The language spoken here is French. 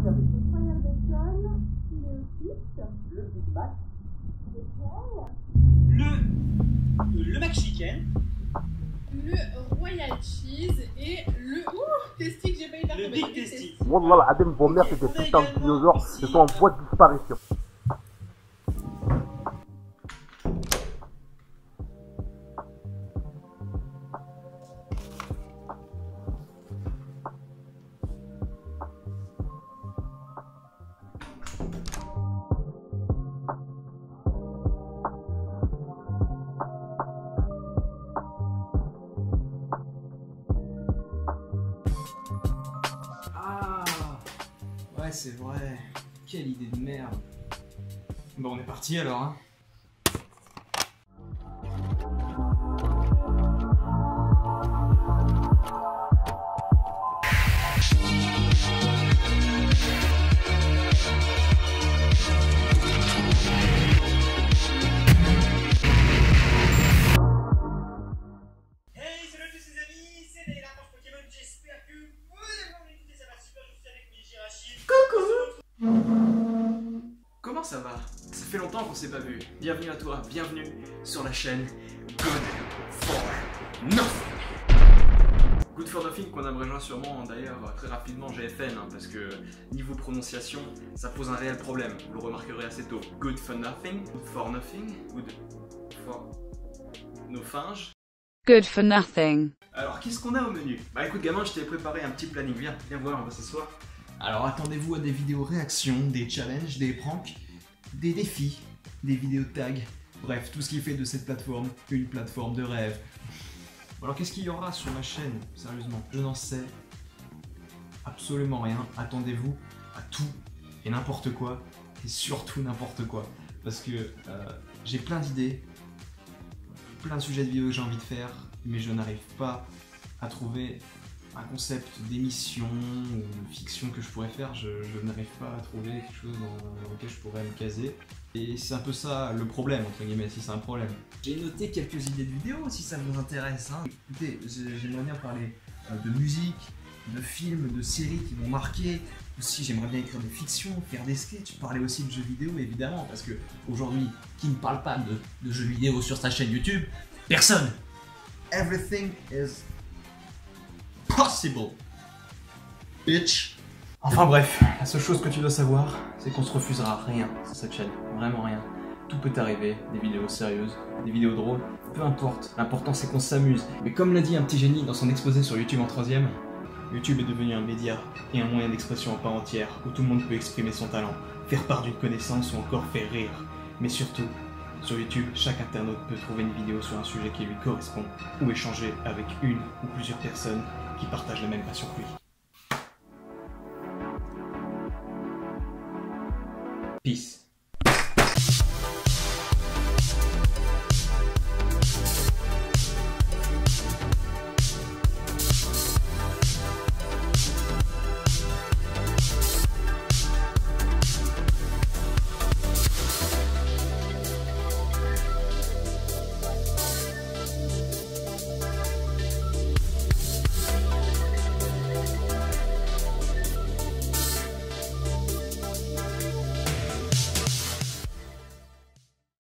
Royal Bacon, filet au fish. Le Big Mac. Ok. Le McChicken. Le Royal Cheese et le... Ouh, Testy que j'ai pas hyper Le Big Testy. Wallah, Adem, vos mères, c'est des putains de dinosaures, ils sont en voie de disparition. Ah ouais, c'est vrai. Quelle idée de merde. Bon, on est parti alors, hein. Hey, salut à tous les amis, c'est Naila pour Pokémon, j'espère que vous allez m'écouter, ça va super, je suis avec mes Jirachi. Coucou. Comment ça va? Ça fait longtemps qu'on s'est pas vu. Bienvenue à toi, bienvenue sur la chaîne Good for Nothing. Good for Nothing qu'on abrégera sûrement d'ailleurs très rapidement GFN, hein, parce que niveau prononciation, ça pose un réel problème. Vous le remarquerez assez tôt. Good for Nothing, Good for Nothing, Good for Nothing. Good for nothing. Alors, qu'est-ce qu'on a au menu? Bah écoute gamin, je t'ai préparé un petit planning, viens voir, on va s'asseoir. Alors attendez-vous à des vidéos réactions, des challenges, des pranks, des défis, des vidéos de tag, bref, tout ce qui fait de cette plateforme une plateforme de rêve. Alors qu'est-ce qu'il y aura sur ma chaîne, sérieusement? Je n'en sais absolument rien, attendez-vous à tout et n'importe quoi, et surtout n'importe quoi, parce que j'ai plein d'idées, plein de sujets de vidéos que j'ai envie de faire, mais je n'arrive pas à trouver un concept d'émission ou de fiction que je pourrais faire. Je n'arrive pas à trouver quelque chose dans lequel je pourrais me caser. Et c'est un peu ça le problème, entre guillemets, si c'est un problème. J'ai noté quelques idées de vidéos si ça vous intéresse, hein. Écoutez, j'aimerais bien parler de musique, de films, de séries qui m'ont marqué. Aussi, j'aimerais bien écrire de fiction, faire des sketchs, parler aussi de jeux vidéo, évidemment, parce que aujourd'hui, qui ne parle pas de jeux vidéo sur sa chaîne YouTube? Personne! Everything is possible, bitch! Enfin bref, la seule chose que tu dois savoir, c'est qu'on se refusera à rien sur cette chaîne, vraiment rien. Tout peut arriver, des vidéos sérieuses, des vidéos drôles, peu importe. L'important c'est qu'on s'amuse. Mais comme l'a dit un petit génie dans son exposé sur YouTube en 3ème, YouTube est devenu un média et un moyen d'expression en part entière où tout le monde peut exprimer son talent, faire part d'une connaissance ou encore faire rire. Mais surtout, sur YouTube, chaque internaute peut trouver une vidéo sur un sujet qui lui correspond ou échanger avec une ou plusieurs personnes qui partagent la même passion que lui. Peace.